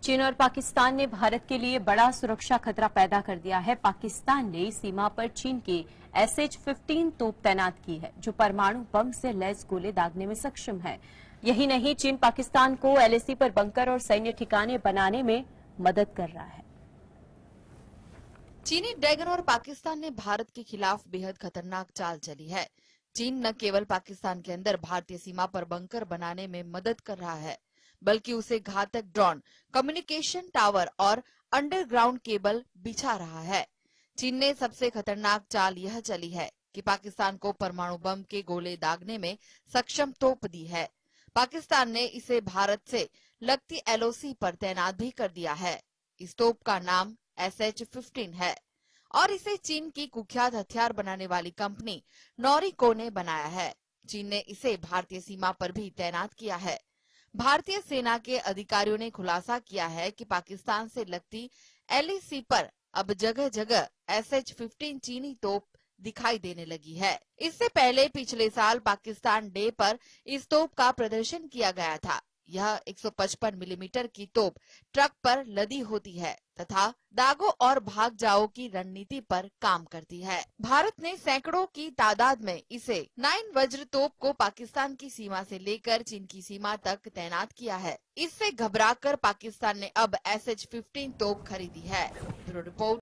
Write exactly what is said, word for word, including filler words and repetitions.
चीन और पाकिस्तान ने भारत के लिए बड़ा सुरक्षा खतरा पैदा कर दिया है। पाकिस्तान ने सीमा पर चीन की एस एच फिफ्टीन तोप तैनात की है, जो परमाणु बम से लैस गोले दागने में सक्षम है। यही नहीं, चीन पाकिस्तान को एल ए सी पर बंकर और सैन्य ठिकाने बनाने में मदद कर रहा है। चीनी ड्रैगन और पाकिस्तान ने भारत के खिलाफ बेहद खतरनाक चाल चली है। चीन न केवल पाकिस्तान के अंदर भारतीय सीमा पर बंकर बनाने में मदद कर रहा है, बल्कि उसे घातक ड्रोन, कम्युनिकेशन टावर और अंडरग्राउंड केबल बिछा रहा है। चीन ने सबसे खतरनाक चाल यह चली है कि पाकिस्तान को परमाणु बम के गोले दागने में सक्षम तोप दी है। पाकिस्तान ने इसे भारत से लगती एल ओ सी पर तैनात भी कर दिया है। इस तोप का नाम एस एच फिफ्टीन है और इसे चीन की कुख्यात हथियार बनाने वाली कंपनी नॉरिको ने बनाया है। चीन ने इसे भारतीय सीमा पर भी तैनात किया है। भारतीय सेना के अधिकारियों ने खुलासा किया है कि पाकिस्तान से लगती एल ए सी पर अब जगह जगह एस एच फिफ्टीन चीनी तोप दिखाई देने लगी है। इससे पहले पिछले साल पाकिस्तान डे पर इस तोप का प्रदर्शन किया गया था। यह एक सौ पचपन मिलीमीटर की तोप ट्रक पर लदी होती है तथा दागो और भाग जाओ की रणनीति पर काम करती है। भारत ने सैकड़ों की तादाद में इसे नाइन वज्र तोप को पाकिस्तान की सीमा से लेकर चीन की सीमा तक तैनात किया है। इससे घबराकर पाकिस्तान ने अब एस एच फिफ्टीन तोप खरीदी है। Bureau report.